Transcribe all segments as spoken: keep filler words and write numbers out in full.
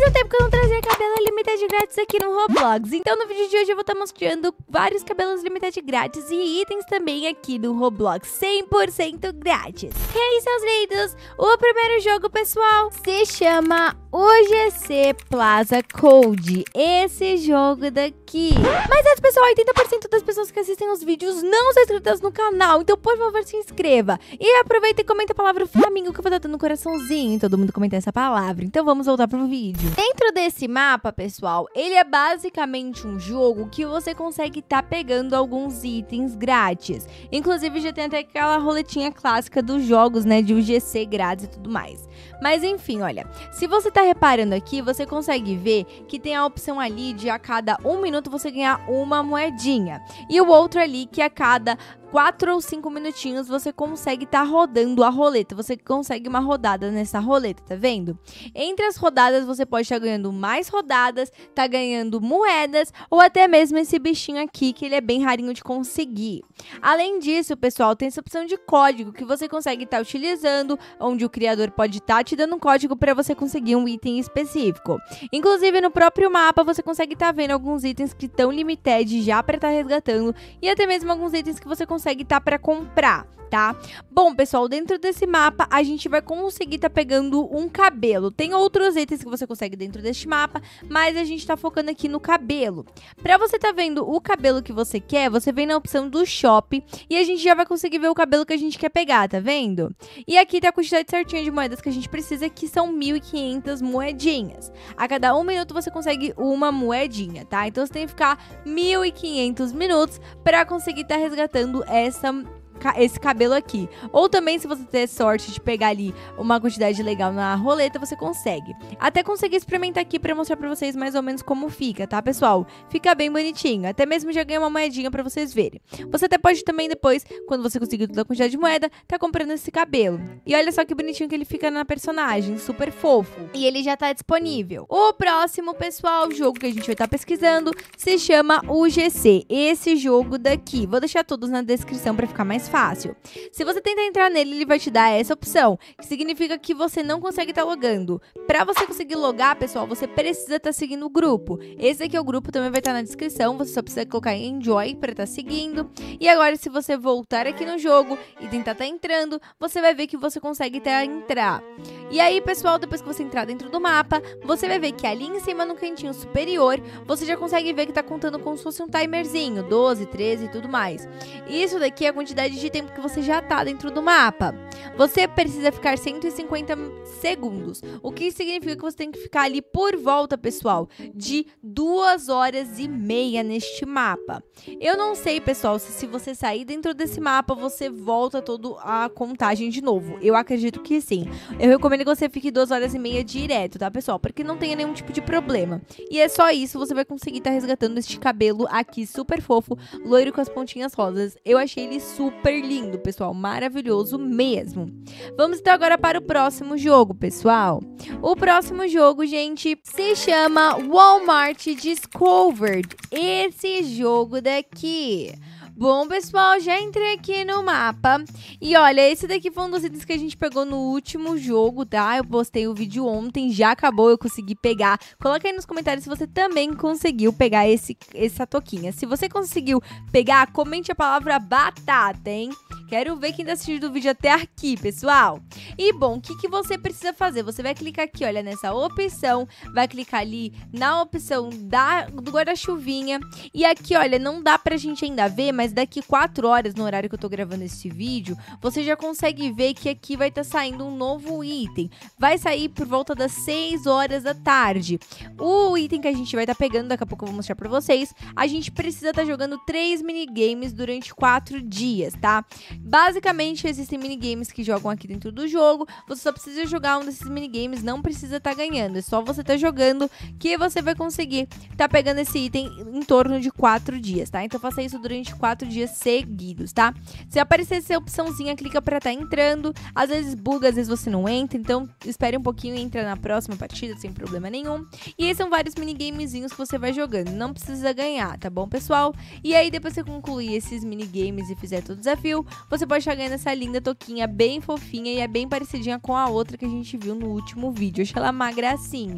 muito tempo que eu não trazia cabelo limited grátis aqui no Roblox. Então no vídeo de hoje eu vou estar mostrando vários cabelos limited grátis e itens também aqui no Roblox cem por cento grátis. E aí, seus lindos, o primeiro jogo, pessoal, se chama O G C Plaza Code. Esse jogo daqui. Mas antes, pessoal, oitenta por cento das pessoas que assistem os vídeos não são inscritas no canal. Então, por favor, se inscreva. E aproveita e comenta a palavra Flamingo, que eu vou estar dando um coraçãozinho. Todo mundo comenta essa palavra. Então, vamos voltar pro vídeo. Dentro desse mapa, pessoal, ele é basicamente um jogo que você consegue estar pegando alguns itens grátis. Inclusive, já tem até aquela roletinha clássica dos jogos, né, de U G C grátis e tudo mais. Mas, enfim, olha, se você tá reparando aqui, você consegue ver que tem a opção ali de a cada um minuto você ganhar uma moedinha. E o outro ali que a cada quatro ou cinco minutinhos você consegue estar tá rodando a roleta. Você consegue uma rodada nessa roleta, tá vendo? Entre as rodadas você pode estar tá ganhando mais rodadas, tá ganhando moedas ou até mesmo esse bichinho aqui que ele é bem rarinho de conseguir. Além disso, pessoal, tem essa opção de código que você consegue estar tá utilizando, onde o criador pode estar tá te dando um código para você conseguir um item específico. Inclusive no próprio mapa você consegue estar tá vendo alguns itens que estão limited já para estar tá resgatando e até mesmo alguns itens que você consegue consegue tá para comprar, tá? Bom, pessoal, dentro desse mapa a gente vai conseguir tá pegando um cabelo. Tem outros itens que você consegue dentro deste mapa, mas a gente tá focando aqui no cabelo. Pra você tá vendo o cabelo que você quer, você vem na opção do shop e a gente já vai conseguir ver o cabelo que a gente quer pegar, tá vendo? E aqui tá a quantidade certinha de moedas que a gente precisa, que são mil e quinhentas moedinhas. A cada um minuto você consegue uma moedinha, tá? Então você tem que ficar mil e quinhentos minutos pra conseguir tá resgatando essa esse cabelo aqui. Ou também, se você ter sorte de pegar ali uma quantidade legal na roleta, você consegue. Até conseguir experimentar aqui pra mostrar pra vocês mais ou menos como fica, tá, pessoal? Fica bem bonitinho. Até mesmo já ganha uma moedinha pra vocês verem. Você até pode também depois, quando você conseguir toda a quantidade de moeda, tá comprando esse cabelo. E olha só que bonitinho que ele fica na personagem. Super fofo. E ele já tá disponível. O próximo, pessoal, o jogo que a gente vai estar tá pesquisando se chama U G C. Esse jogo daqui. Vou deixar todos na descrição pra ficar mais fácil. Se você tentar entrar nele, ele vai te dar essa opção, que significa que você não consegue estar tá logando. Para você conseguir logar, pessoal, você precisa estar tá seguindo o grupo. Esse aqui é o grupo, também vai estar tá na descrição, você só precisa colocar em Enjoy para estar tá seguindo. E agora, se você voltar aqui no jogo e tentar estar tá entrando, você vai ver que você consegue estar tá entrar. E aí, pessoal, depois que você entrar dentro do mapa, você vai ver que ali em cima, no cantinho superior, você já consegue ver que tá contando como se fosse um timerzinho, doze, treze e tudo mais. Isso daqui é a quantidade de tempo que você já tá dentro do mapa. Você precisa ficar cento e cinquenta segundos, o que significa que você tem que ficar ali por volta, pessoal, de duas horas e meia neste mapa. Eu não sei, pessoal, se, se você sair dentro desse mapa, você volta toda a contagem de novo. Eu acredito que sim. Eu recomendo que você fique duas horas e meia direto, tá, pessoal? Porque não tenha nenhum tipo de problema. E é só isso, você vai conseguir estar tá resgatando este cabelo aqui super fofo, loiro com as pontinhas rosas. Eu achei ele super lindo, pessoal, maravilhoso mesmo. Vamos então agora para o próximo jogo, pessoal. O próximo jogo, gente, se chama Walmart Discovered. Esse jogo daqui. Bom, pessoal, já entrei aqui no mapa e olha, esse daqui foi um dos itens que a gente pegou no último jogo, tá? Eu postei o vídeo ontem, já acabou, eu consegui pegar. Coloca aí nos comentários se você também conseguiu pegar esse, essa toquinha. Se você conseguiu pegar, comente a palavra batata, hein? Quero ver quem tá assistindo o vídeo até aqui, pessoal. E bom, o que, que você precisa fazer? Você vai clicar aqui, olha, nessa opção, vai clicar ali na opção da, do guarda-chuvinha. E aqui, olha, não dá pra gente ainda ver, mas daqui quatro horas, no horário que eu tô gravando esse vídeo, você já consegue ver que aqui vai estar tá saindo um novo item. Vai sair por volta das seis horas da tarde. O item que a gente vai estar tá pegando, daqui a pouco eu vou mostrar pra vocês, a gente precisa estar tá jogando três minigames durante quatro dias, tá? Basicamente, existem minigames que jogam aqui dentro do jogo. Você só precisa jogar um desses minigames, não precisa estar tá ganhando. É só você estar tá jogando que você vai conseguir estar tá pegando esse item em torno de quatro dias, tá? Então faça isso durante quatro dias seguidos, tá? Se aparecer essa opçãozinha, clica pra estar tá entrando. Às vezes buga, às vezes você não entra. Então espere um pouquinho e entra na próxima partida sem problema nenhum. E esses são vários minigamezinhos que você vai jogando. Não precisa ganhar, tá bom, pessoal? E aí, depois que você concluir esses minigames e fizer todo o desafio, você pode estar ganhando essa linda toquinha bem fofinha e é bem parecidinha com a outra que a gente viu no último vídeo. Eu achei ela uma gracinha.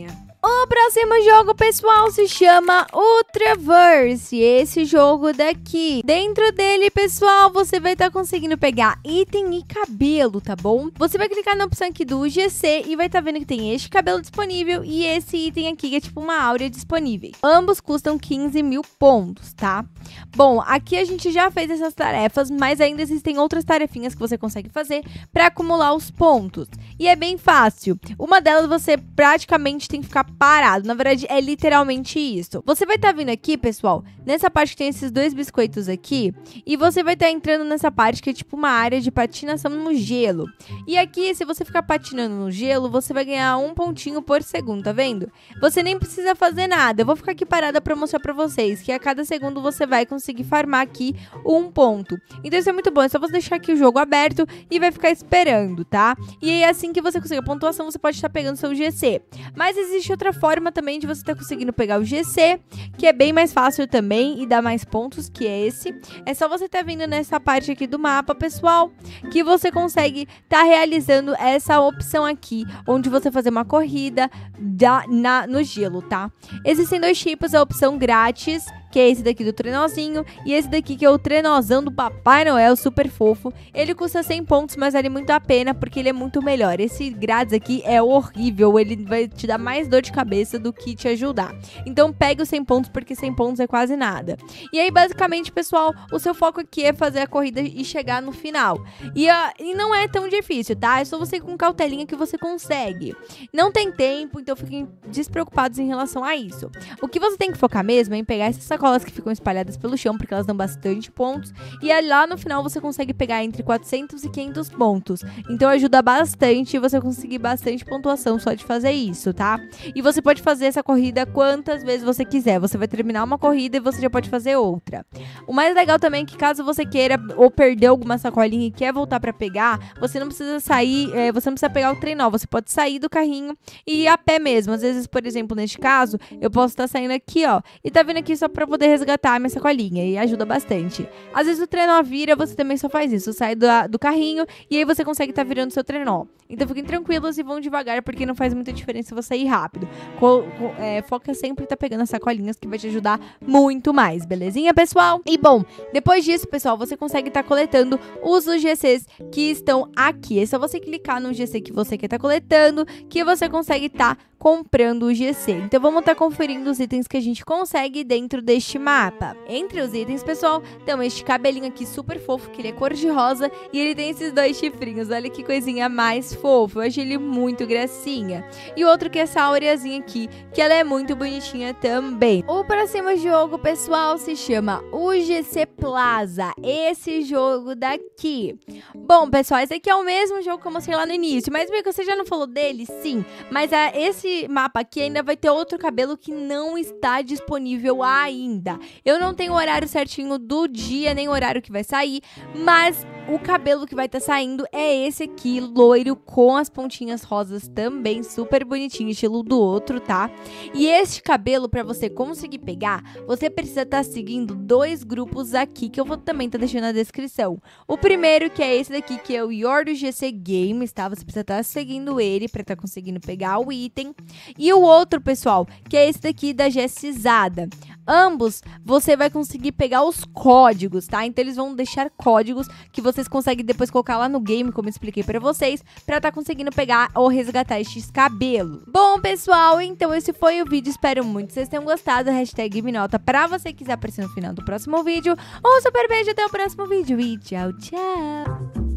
O próximo jogo, pessoal, se chama Ultraverse. Esse jogo daqui. Dentro dele, pessoal, você vai estar tá conseguindo pegar item e cabelo, tá bom? Você vai clicar na opção aqui do G C e vai estar tá vendo que tem este cabelo disponível e esse item aqui, que é tipo uma áurea disponível. Ambos custam quinze mil pontos, tá? Bom, aqui a gente já fez essas tarefas, mas ainda existem outras tarefinhas que você consegue fazer para acumular os pontos. E é bem fácil. Uma delas você praticamente tem que ficar parado. Na verdade, é literalmente isso. Você vai estar tá vindo aqui, pessoal, nessa parte que tem esses dois biscoitos aqui, e você vai estar tá entrando nessa parte que é tipo uma área de patinação no gelo. E aqui, se você ficar patinando no gelo, você vai ganhar um pontinho por segundo, tá vendo? Você nem precisa fazer nada. Eu vou ficar aqui parada para mostrar para vocês que a cada segundo você vai conseguir farmar aqui um ponto. Então isso é muito bom. É só você deixar aqui o jogo aberto e vai ficar esperando, tá? E aí, assim que você conseguir a pontuação, você pode estar tá pegando seu G C. Mas existe outra forma também de você estar tá conseguindo pegar o G C, que é bem mais fácil também e dá mais pontos, que é esse. É só você estar tá vindo nessa parte aqui do mapa, pessoal, que você consegue estar tá realizando essa opção aqui, onde você fazer uma corrida da, na, no gelo, tá? Existem dois tipos, a opção grátis, que é esse daqui do trenozinho, e esse daqui que é o trenozão do Papai Noel, super fofo. Ele custa cem pontos, mas vale muito a pena, porque ele é muito melhor. Esse grátis aqui é horrível, ele vai te dar mais dor de cabeça do que te ajudar. Então pega os cem pontos, porque cem pontos é quase nada. E aí, basicamente, pessoal, o seu foco aqui é fazer a corrida e chegar no final. E, uh, e não é tão difícil, tá? É só você ir com cautelinha que você consegue. Não tem tempo, então fiquem despreocupados em relação a isso. O que você tem que focar mesmo é em pegar essas sacolas que ficam espalhadas pelo chão, porque elas dão bastante pontos, e aí, lá no final você consegue pegar entre quatrocentos e quinhentos pontos, então ajuda bastante e você conseguir bastante pontuação só de fazer isso, tá? E você pode fazer essa corrida quantas vezes você quiser, você vai terminar uma corrida e você já pode fazer outra. O mais legal também é que caso você queira ou perder alguma sacolinha e quer voltar pra pegar, você não precisa sair, é, você não precisa pegar o trenó, você pode sair do carrinho e ir a pé mesmo. Às vezes, por exemplo, neste caso, eu posso estar saindo aqui, ó, e tá vindo aqui só pra poder resgatar a minha sacolinha, e ajuda bastante. Às vezes o trenó vira, você também só faz isso, sai do, do carrinho e aí você consegue estar tá virando seu trenó. Então fiquem tranquilos e vão devagar, porque não faz muita diferença você ir rápido. Co co é, foca sempre em tá pegando as sacolinhas, que vai te ajudar muito mais, belezinha, pessoal? E bom, depois disso, pessoal, você consegue estar tá coletando os G Cs que estão aqui. É só você clicar no G C que você quer estar tá coletando, que você consegue estar tá comprando o G C. Então vamos estar tá conferindo os itens que a gente consegue dentro deste mapa. Entre os itens, pessoal, tem este cabelinho aqui super fofo, que ele é cor de rosa, e ele tem esses dois chifrinhos. Olha que coisinha mais fofa, eu achei ele muito gracinha. E outro que é essa aureazinha aqui, que ela é muito bonitinha também. O próximo jogo, pessoal, se chama o G C Plaza, esse jogo daqui. Bom, pessoal, esse aqui é o mesmo jogo que eu mostrei lá no início, mas meio que você já não falou dele? Sim, mas a, esse mapa aqui ainda vai ter outro cabelo que não está disponível ainda. Eu não tenho o horário certinho do dia, nem o horário que vai sair, mas o cabelo que vai estar tá saindo é esse aqui, loiro, com as pontinhas rosas também, super bonitinho, estilo do outro, tá? E este cabelo, pra você conseguir pegar, você precisa estar tá seguindo dois grupos aqui, que eu vou também estar tá deixando na descrição. O primeiro, que é esse daqui, que é o Your do G C Games, tá? Você precisa estar tá seguindo ele pra estar tá conseguindo pegar o item. E o outro, pessoal, que é esse daqui da Jessizada. Ambos, você vai conseguir pegar os códigos, tá? Então eles vão deixar códigos que vocês conseguem depois colocar lá no game, como eu expliquei pra vocês, pra tá conseguindo pegar ou resgatar estes cabelos. Bom, pessoal, então esse foi o vídeo. Espero muito que vocês tenham gostado. Hashtag Minota pra você quiser aparecer no final do próximo vídeo. Um super beijo, até o próximo vídeo e tchau, tchau!